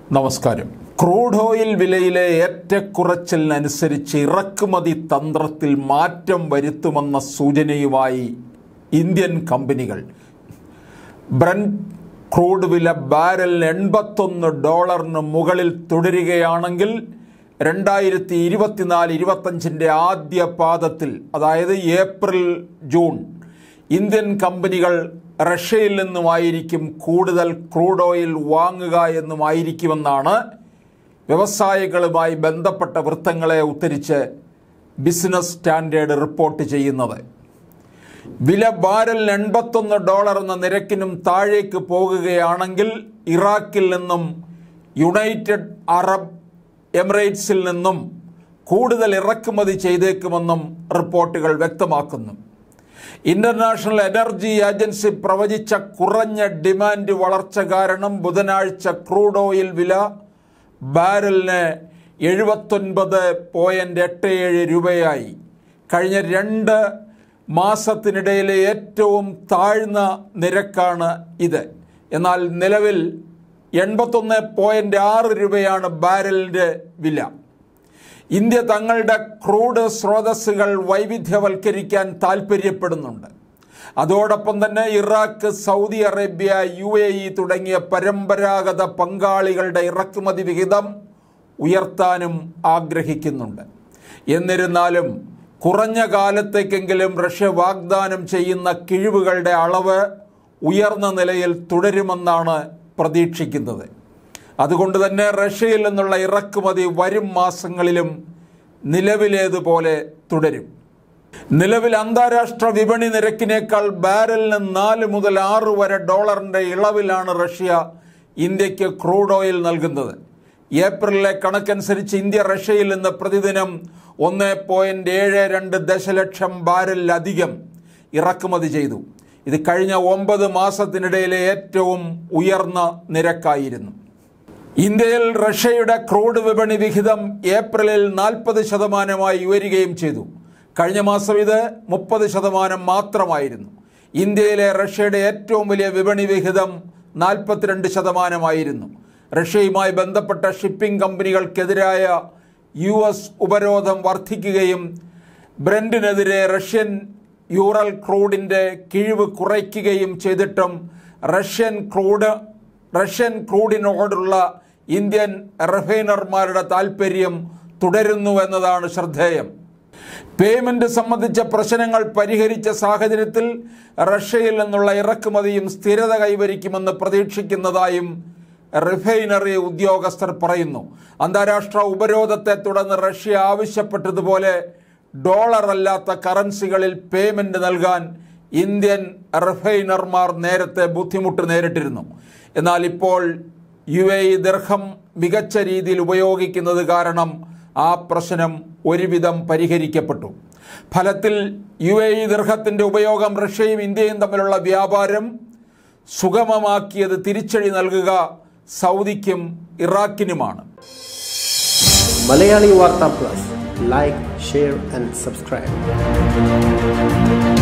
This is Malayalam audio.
നമസ്കാരം. ക്രൂഡ് ഓയിൽ വിലയിലെ ഏറ്റക്കുറച്ചിലിനനുസരിച്ച് ഇറക്കുമതി തന്ത്രത്തിൽ മാറ്റം വരുത്തുമെന്ന സൂചനയുമായി ഇന്ത്യൻ കമ്പനികൾ. ബ്രന്റ് ക്രൂഡ് വില ബാരലിന് $81 മുകളിൽ തുടരുകയാണെങ്കിൽ 2024-25 ആദ്യ പാദത്തിൽ, അതായത് ഏപ്രിൽ ജൂൺ, ഇന്ത്യൻ കമ്പനികൾ റഷ്യയിൽ നിന്നുമായിരിക്കും കൂടുതൽ ക്രൂഡ് ഓയിൽ വാങ്ങുക എന്നുമായിരിക്കുമെന്നാണ് വ്യവസായികളുമായി ബന്ധപ്പെട്ട വൃത്തങ്ങളെ ഉദ്ധരിച്ച് ബിസിനസ് സ്റ്റാൻഡേർഡ് റിപ്പോർട്ട് ചെയ്യുന്നത്. വില ബാരലിന് $81 എന്ന നിരക്കിനും താഴേക്ക് പോകുകയാണെങ്കിൽ ഇറാഖിൽ നിന്നും യുണൈറ്റഡ് അറബ് എമിറേറ്റ്സിൽ നിന്നും കൂടുതൽ ഇറക്കുമതി ചെയ്തേക്കുമെന്നും റിപ്പോർട്ടുകൾ വ്യക്തമാക്കുന്നു. ഇന്റർനാഷണൽ എനർജി ഏജൻസി പ്രവചിച്ച കുറഞ്ഞ ഡിമാൻഡ് വളർച്ച കാരണം ബുധനാഴ്ച ക്രൂഡ് ഓയിൽ വില ബാരലിന് 79.87 രൂപയായി. കഴിഞ്ഞ 2 മാസത്തിനിടയിലെ ഏറ്റവും താഴ്ന്ന നിരക്കാണ് ഇത്. എന്നാൽ നിലവിൽ 81.6 രൂപയാണ് ബാരലിൻ്റെ വില. ഇന്ത്യ തങ്ങളുടെ ക്രൂഡ് സ്രോതസ്സുകൾ വൈവിധ്യവൽക്കരിക്കാൻ താൽപ്പര്യപ്പെടുന്നുണ്ട്. അതോടൊപ്പം തന്നെ ഇറാഖ്, സൗദി അറേബ്യ, UAE തുടങ്ങിയ പരമ്പരാഗത പങ്കാളികളുടെ ഇറക്കുമതി വിഹിതം ഉയർത്താനും ആഗ്രഹിക്കുന്നുണ്ട്. എന്നിരുന്നാലും കുറഞ്ഞ കാലത്തേക്കെങ്കിലും റഷ്യ വാഗ്ദാനം ചെയ്യുന്ന കിഴിവുകളുടെ അളവ് ഉയർന്ന നിലയിൽ തുടരുമെന്നാണ് പ്രതീക്ഷിക്കുന്നത്. അതുകൊണ്ട് തന്നെ റഷ്യയിൽ നിന്നുള്ള ഇറക്കുമതി വരും മാസങ്ങളിലും നിലവിലേതുപോലെ തുടരും. നിലവിൽ അന്താരാഷ്ട്ര വിപണി നിരക്കിനേക്കാൾ ബാരലിന് $4 മുതൽ $6 വരെ ഇളവിലാണ് റഷ്യ ഇന്ത്യക്ക് ക്രൂഡ് ഓയിൽ നൽകുന്നത്. ഏപ്രിലിലെ കണക്കനുസരിച്ച് ഇന്ത്യ റഷ്യയിൽ നിന്ന് പ്രതിദിനം 1.72 ദശലക്ഷം ബാരലിലധികം ഇറക്കുമതി ചെയ്തു. ഇത് കഴിഞ്ഞ 9 മാസത്തിനിടയിലെ ഏറ്റവും ഉയർന്ന നിരക്കായിരുന്നു. ഇന്ത്യയിൽ റഷ്യയുടെ ക്രൂഡ് വിപണി വിഹിതം ഏപ്രിലിൽ 40% ഉയരുകയും ചെയ്തു. കഴിഞ്ഞ മാസം ഇത് 30% മാത്രമായിരുന്നു. ഇന്ത്യയിലെ റഷ്യയുടെ ഏറ്റവും വലിയ വിപണി വിഹിതം 42%. റഷ്യയുമായി ബന്ധപ്പെട്ട ഷിപ്പിംഗ് കമ്പനികൾക്കെതിരായ US ഉപരോധം വർദ്ധിക്കുകയും ബ്രന്റിനെതിരെ റഷ്യൻ യൂറൽ ക്രൂഡിൻ്റെ കിഴിവ് കുറയ്ക്കുകയും ചെയ്തിട്ടും റഷ്യൻ ക്രൂഡിനോടുള്ള ഇന്ത്യൻ റിഫൈനർമാരുടെ താൽപ്പര്യം തുടരുന്നു എന്നതാണ് ശ്രദ്ധേയം. പേയ്മെന്റ് സംബന്ധിച്ച പ്രശ്നങ്ങൾ പരിഹരിച്ച സാഹചര്യത്തിൽ റഷ്യയിൽ നിന്നുള്ള ഇറക്കുമതിയും സ്ഥിരത കൈവരിക്കുമെന്ന് പ്രതീക്ഷിക്കുന്നതായും റിഫൈനറി ഉദ്യോഗസ്ഥർ പറയുന്നു. അന്താരാഷ്ട്ര ഉപരോധത്തെ തുടർന്ന് റഷ്യ ആവശ്യപ്പെട്ടതുപോലെ ഡോളർ അല്ലാത്ത കറൻസികളിൽ പേയ്മെന്റ് നൽകാൻ ഇന്ത്യൻ റിഫൈനർമാർ നേരത്തെ ബുദ്ധിമുട്ട് നേരിട്ടിരുന്നു. എന്നാൽ ഇപ്പോൾ UAE ദിർഹം മികച്ച രീതിയിൽ ഉപയോഗിക്കുന്നത് കാരണം ആ പ്രശ്നം ഒരുവിധം പരിഹരിക്കപ്പെട്ടു. ഫലത്തിൽ UAE ദിർഹത്തിൻ്റെ ഉപയോഗം റഷ്യയും ഇന്ത്യയും തമ്മിലുള്ള വ്യാപാരം സുഗമമാക്കിയത് തിരിച്ചടി നൽകുക സൗദിക്കും ഇറാഖിനുമാണ്. Malayali Vartha plus, like, share and subscribe.